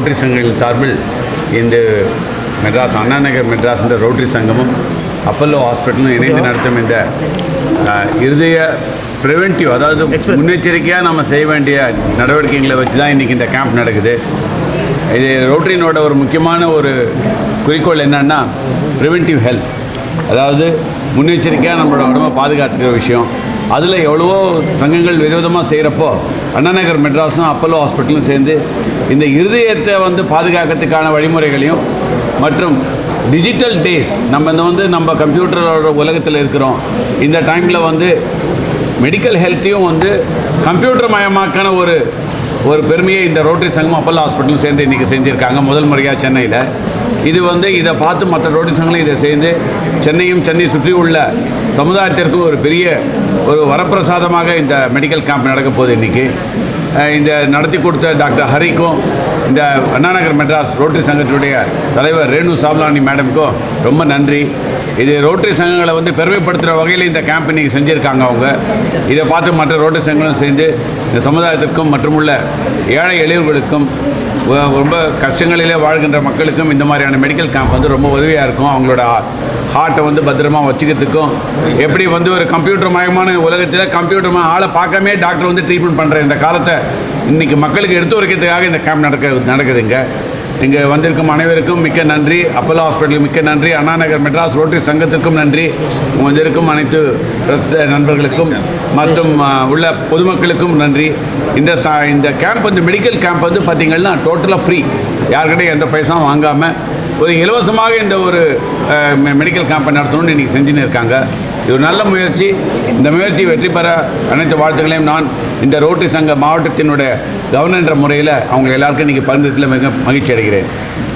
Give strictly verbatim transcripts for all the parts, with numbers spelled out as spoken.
Rotary சங்கங்கள் சார்பில் இந்த மெட்ராஸ் அண்ணா நகர் மெட்ராஸ் என்ற ரோட்டரி சங்கமும் அப்பல்லோ ஹாஸ்பிட்டலும் இணைந்து நடத்தும் இந்த இருதய ப்ரிவென்டிவ், அதாவது முன்னெச்சரிக்கையாக நம்ம செய்ய வேண்டிய நடவடிக்கைகளை வச்சு தான் இன்றைக்கி இந்த கேம்ப் நடக்குது. இது ரோட்டரியினோட ஒரு முக்கியமான ஒரு குறிக்கோள் என்னன்னா ப்ரிவென்டிவ் ஹெல்த், அதாவது முன்னெச்சரிக்கையாக நம்மளோட உடம்பை பாதுகாத்துக்கிற விஷயம். அதில் எவ்வளவோ சங்கங்கள் விரோதமாக செய்கிறப்போ அண்ணா நகர் மெட்ராஸும் அப்பல்லோ ஹாஸ்பிட்டலும் சேர்ந்து இந்த இருதயத்தை வந்து பாதுகாக்கிறதுக்கான வழிமுறைகளையும் மற்றும் டிஜிட்டல் டேஸ், நம்ம இந்த வந்து நம்ம கம்ப்யூட்டரோட உலகத்தில் இருக்கிறோம், இந்த டைமில் வந்து மெடிக்கல் ஹெல்த்தையும் வந்து கம்ப்யூட்டர் மயமாக்கான ஒரு ஒரு பெருமையை இந்த ரோட்டரி சங்கம் அப்பல்லோ ஹாஸ்பிட்டலும் சேர்ந்து இன்றைக்கி செஞ்சுருக்காங்க முதல் முறையாக சென்னையில். இது வந்து இதை பார்த்து மற்ற ரோட்டரி சங்கங்களும் இதை சேர்ந்து சென்னையும் சென்னை சுற்றி உள்ள சமுதாயத்திற்கும் ஒரு பெரிய ஒரு வரப்பிரசாதமாக இந்த மெடிக்கல் கேம்ப் நடக்க போகுது. இன்றைக்கி இந்த நடத்தி கொடுத்த டாக்டர் ஹரிக்கும் இந்த அண்ணா நகர் மெட்ராஸ் ரோட்டரி சங்கத்தினுடைய தலைவர் ரேணு சாவ்லானி மேடமுக்கும் ரொம்ப நன்றி. இது ரோட்டரி சங்கங்களை வந்து பெருமைப்படுத்துகிற வகையில் இந்த கேம்ப் இன்றைக்கி செஞ்சுருக்காங்க. அவங்க இதை பார்த்து மற்ற ரோட்டரி சங்கங்களும் சேர்ந்து இந்த சமுதாயத்திற்கும் மற்றும் உள்ள ஏழை எளியவர்களுக்கும் ரொம்ப கஷ்டங்களிலே வாழ்கின்ற மக்களுக்கும் இந்த மாதிரியான மெடிக்கல் கேம்ப் வந்து ரொம்ப உதவியாக இருக்கும். அவங்களோட ஹார்ட்டை வந்து பத்திரமாக வச்சுக்கிறதுக்கும், எப்படி வந்து ஒரு கம்ப்யூட்டர் மயமான உலகத்தில் கம்ப்யூட்டர் ஆளை பார்க்காமே டாக்டர் வந்து ட்ரீட்மெண்ட் பண்ணுற இந்த காலத்தை இன்றைக்கி மக்களுக்கு எடுத்து வைக்கிறதுக்காக இந்த கேம்ப் நடக்க நடக்குதுங்க. இங்கே வந்திருக்கும் அனைவருக்கும் மிக்க நன்றி. அப்பல்லோ ஹாஸ்பிட்டலுக்கு மிக்க நன்றி. அண்ணா நகர் மெட்ராஸ் ரோட்டரி சங்கத்திற்கும் நன்றி. வந்திருக்கும் அனைத்து பிரஸ் நண்பர்களுக்கும் மற்றும் உள்ள பொதுமக்களுக்கும் நன்றி. இந்த இந்த கேம்ப் வந்து மெடிக்கல் கேம்ப் வந்து பார்த்திங்கன்னா டோட்டலாக ஃப்ரீ, யார்கிட்டையும் எந்த பைசாவும் வாங்காமல் ஒரு இலவசமாக இந்த ஒரு மெடிக்கல் கேம்பை நடத்தணும்னு இன்றைக்கி செஞ்சுன்னு இருக்காங்க. இது ஒரு நல்ல முயற்சி. இந்த முயற்சி வெற்றி பெற அனைத்து வாழ்த்துக்களையும் நான் இந்த ரோட்டரி சங்க மாவட்டத்தினுடைய கவர்னர் என்ற முறையில் அவங்க எல்லாருக்கும் இன்றைக்கி பகிர்ந்ததில் மிக மகிழ்ச்சி அடைகிறேன்.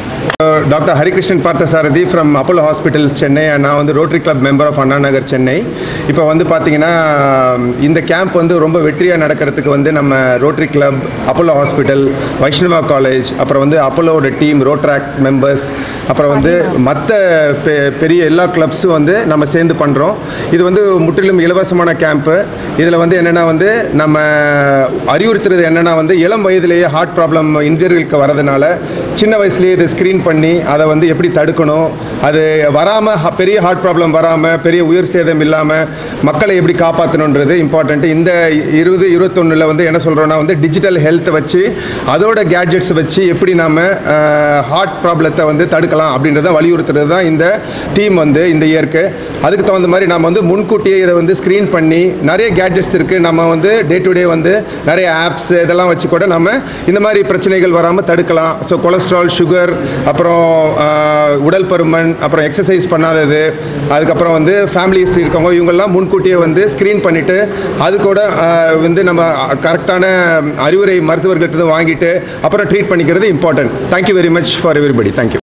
Doctor Harikrishnan Parthasarathy from Apollo hospital Chennai. நான் வந்து rotary club member of Anna Nagar Chennai. இப்போ வந்து பார்த்திங்கன்னா இந்த கேம்ப் வந்து ரொம்ப வெற்றியாக நடக்கிறதுக்கு வந்து நம்ம rotary club, Apollo hospital, Vaishnava college, அப்புறம் வந்து அப்போலோட டீம், ரோட்ராக்ட் மெம்பர்ஸ், அப்புறம் வந்து மற்ற பெ பெரிய எல்லா கிளப்ஸும் வந்து நம்ம சேர்ந்து பண்ணுறோம். இது வந்து முற்றிலும் இலவசமான கேம்ப்பு. இதில் வந்து என்னென்னா வந்து நம்ம அறிவுறுத்துறது என்னென்னா வந்து இளம் வயதிலேயே ஹார்ட் ப்ராப்ளம் இந்தியர்களுக்கு வரதுனால சின்ன வயசுலேயே இதை ஸ்க்ரீன் பண்ணி அதை வந்து எப்படி தடுக்கணும், அது வராமல் பெரிய ஹார்ட் ப்ராப்ளம் வராமல் பெரிய உயிர் சேதம் இல்லாமல் மக்களை எப்படி காப்பாற்றணுன்றது இம்பார்ட்டண்ட்டு. இந்த இருபது இருபத்தொன்னில் வந்து என்ன சொல்கிறோன்னா வந்து டிஜிட்டல் ஹெல்த்தை வச்சு அதோட கேட்ஜெட்ஸை வச்சு எப்படி நாம் ஹார்ட் ப்ராப்ளத்தை வந்து தடுக்கலாம் அப்படின்றத வலியுறுத்துறது தான் இந்த டீம் வந்து இந்த இயருக்கு. அதுக்கு தகுந்த மாதிரி நம்ம வந்து முன்கூட்டியே இதை வந்து ஸ்க்ரீன் பண்ணி நிறைய கேட்ஜெட்ஸ் இருக்குது. நம்ம வந்து டே டு டே வந்து நிறைய ஆப்ஸ் இதெல்லாம் வச்சு கூட நம்ம இந்த மாதிரி பிரச்சனைகள் வராமல் தடுக்கலாம். ஸோ கொலஸ்ட்ரால், சுகர், அப்புறம் உடல் பருமன், அப்புறம் எக்ஸசைஸ் பண்ணாதது, அதுக்கப்புறம் வந்து ஃபேமிலிஸ் இருக்கவங்க இவங்கெல்லாம் முன்கூட்டியே வந்து ஸ்க்ரீன் பண்ணிவிட்டு அது கூட வந்து நம்ம கரெக்டான அறிவுரை மருத்துவர்கிட்ட வாங்கிட்டு அப்புறம் ட்ரீட் பண்ணிக்கிறது important. Thank you very much for everybody. Thank you.